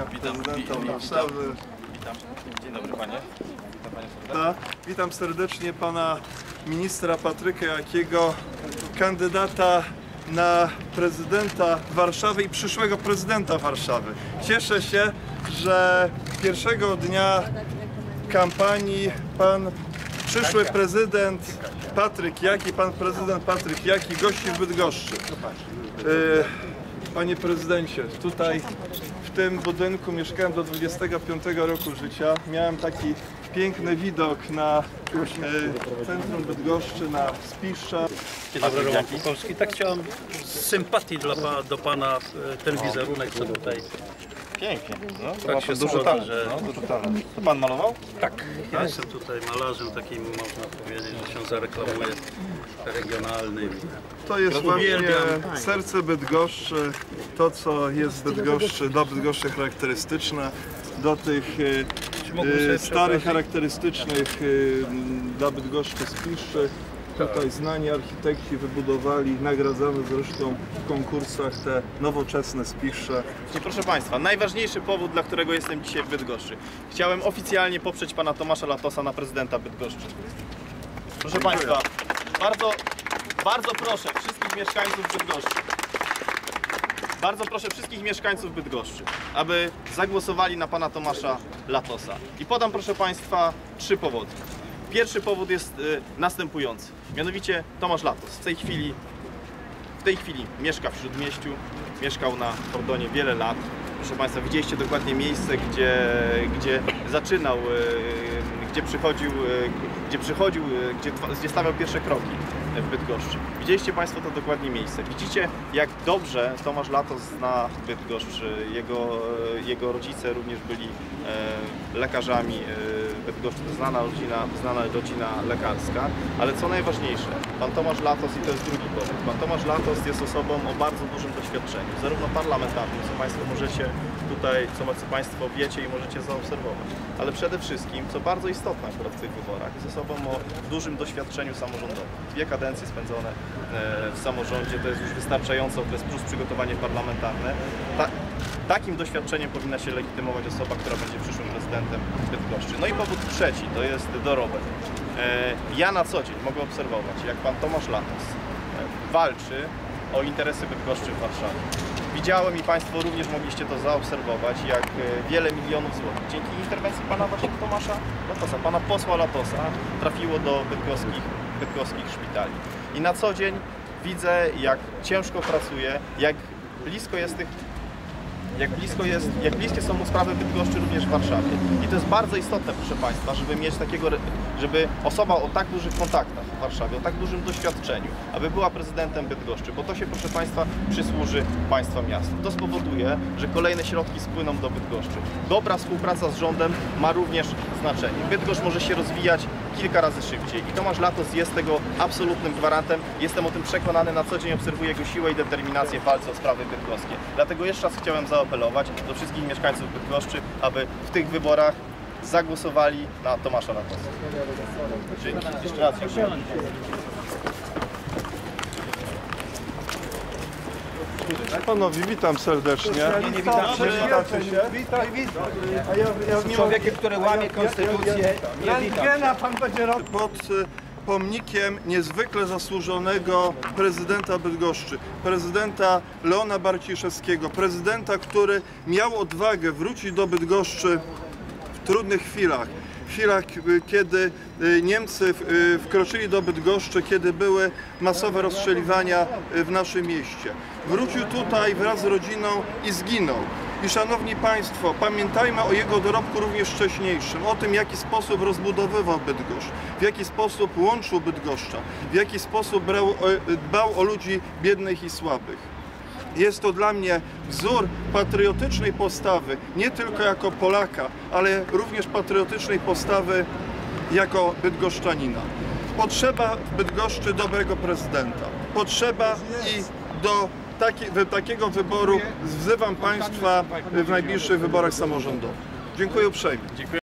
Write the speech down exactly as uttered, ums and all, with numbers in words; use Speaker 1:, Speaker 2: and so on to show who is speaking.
Speaker 1: witam,
Speaker 2: prezydenta
Speaker 1: witam,
Speaker 2: Warszawy.
Speaker 1: Witam. Dzień dobry panie. Witam panie
Speaker 2: Ta, witam serdecznie pana ministra Patryka Jakiego, kandydata na prezydenta Warszawy i przyszłego prezydenta Warszawy. Cieszę się, że pierwszego dnia kampanii pan przyszły prezydent Patryk Jaki, pan prezydent Patryk Jaki gości w Bydgoszczy. Panie prezydencie, tutaj w tym budynku mieszkałem do dwudziestego piątego roku życia. Miałem taki piękny widok na e, centrum Bydgoszczy, na Spiszcza.
Speaker 3: Dzień dobry, Roman Kukolski. Tak chciałem z sympatii dla pa, do pana ten wizerunek, co tutaj.
Speaker 1: Pięknie. No, to
Speaker 3: Tak
Speaker 1: ma
Speaker 3: się
Speaker 1: pan duży
Speaker 3: składa,
Speaker 1: talent.
Speaker 3: że-
Speaker 1: No, duży talent. To pan malował?
Speaker 3: Tak, ja jestem tutaj malarzem takim, można powiedzieć, że się zareklamuje, regionalnym.
Speaker 2: To jest właśnie
Speaker 3: Uwielbiam.
Speaker 2: serce Bydgoszczy, to co jest Bydgoszczy, dla Bydgoszczy charakterystyczne, do tych
Speaker 3: Mógłbym
Speaker 2: e,
Speaker 3: sobie
Speaker 2: e, starych,
Speaker 3: przeprowadzić?
Speaker 2: charakterystycznych e, dla Bydgoszczy spiszy. Tutaj znani architekci wybudowali, nagradzamy zresztą w konkursach te nowoczesne spisze.
Speaker 1: I proszę państwa, najważniejszy powód, dla którego jestem dzisiaj w Bydgoszczy. Chciałem oficjalnie poprzeć pana Tomasza Latosa na prezydenta Bydgoszczy. Proszę państwa, bardzo, bardzo proszę wszystkich mieszkańców Bydgoszczy, bardzo proszę wszystkich mieszkańców Bydgoszczy, aby zagłosowali na pana Tomasza Latosa. I podam, proszę państwa, trzy powody. Pierwszy powód jest y, następujący. Mianowicie Tomasz Latos w tej chwili, w tej chwili mieszka w Śródmieściu, mieszkał na Kordonie wiele lat. Proszę państwa, widzieliście dokładnie miejsce, gdzie, gdzie zaczynał, y, gdzie przychodził, y, gdzie, przychodził y, gdzie, gdzie stawiał pierwsze kroki w Bydgoszczy. Widzieliście państwo to dokładnie miejsce. Widzicie, jak dobrze Tomasz Latos zna Bydgoszcz. Jego, jego rodzice również byli e, lekarzami w Bydgoszczy. To znana rodzina, znana rodzina lekarska. Ale co najważniejsze, pan Tomasz Latos, i to jest drugi powód, pan Tomasz Latos jest osobą o bardzo dużym doświadczeniu, zarówno parlamentarnym, co państwo możecie tutaj, co, co państwo wiecie i możecie zaobserwować, ale przede wszystkim, co bardzo istotne akurat w tych wyborach, jest osobą o dużym doświadczeniu samorządowym. Dwie kadencje spędzone w samorządzie to jest już wystarczający okres plus przygotowanie parlamentarne. Ta, takim doświadczeniem powinna się legitymować osoba, która będzie przyszłym prezydentem Bydgoszczy. No i powód trzeci to jest dorobek. Ja na co dzień mogę obserwować, jak pan Tomasz Latos walczy o interesy Bydgoszczy w Warszawie. Widziałem i państwo również mogliście to zaobserwować, jak wiele milionów złotych dzięki interwencji pana właśnie Tomasza Latosa, pana posła Latosa trafiło do bydgoskich, bydgoskich szpitali. I na co dzień widzę, jak ciężko pracuje, jak blisko jest tych, jak blisko jest, jak bliskie są mu sprawy Bydgoszczy również w Warszawie. I to jest bardzo istotne, proszę państwa, żeby mieć takiego, żeby osoba o tak dużych kontaktach w Warszawie, o tak dużym doświadczeniu, aby była prezydentem Bydgoszczy, bo to się, proszę państwa, przysłuży państwa miastu. To spowoduje, że kolejne środki spłyną do Bydgoszczy. Dobra współpraca z rządem ma również znaczenie. Bydgoszcz może się rozwijać kilka razy szybciej i Tomasz Latos jest tego absolutnym gwarantem. Jestem o tym przekonany, na co dzień obserwuję jego siłę i determinację w walce o sprawy bydgoskie. Dlatego jeszcze raz chciałem zaapelować do wszystkich mieszkańców Bydgoszczy, aby w tych wyborach zagłosowali na Tomasza Latosa. Dzięki. Jeszcze raz dziękuję.
Speaker 2: Panowie, witam serdecznie.
Speaker 4: Nie, nie witam.
Speaker 2: Przywitacie się.
Speaker 4: Witaj, witaj.
Speaker 2: A ja, ja,
Speaker 4: Z człowiekiem, który łamie konstytucję, nie witam.
Speaker 2: pan będzie robił pod y, pomnikiem niezwykle zasłużonego prezydenta Bydgoszczy, prezydenta Leona Barciszewskiego, prezydenta, który miał odwagę wrócić do Bydgoszczy w trudnych chwilach. W chwilach, y, kiedy y, Niemcy w- y, wkroczyli do Bydgoszczy, kiedy były masowe rozstrzeliwania y, w naszym mieście. Wrócił tutaj wraz z rodziną i zginął. I szanowni państwo, pamiętajmy o jego dorobku również wcześniejszym, o tym, w jaki sposób rozbudowywał Bydgoszcz, w jaki sposób łączył Bydgoszcza, w jaki sposób brał, o- dbał o ludzi biednych i słabych. Jest to dla mnie wzór patriotycznej postawy, nie tylko jako Polaka, ale również patriotycznej postawy jako bydgoszczanina. Potrzeba w Bydgoszczy dobrego prezydenta. Potrzeba i do taki, wy- takiego wyboru wzywam państwa w najbliższych wyborach samorządowych. Dziękuję uprzejmie.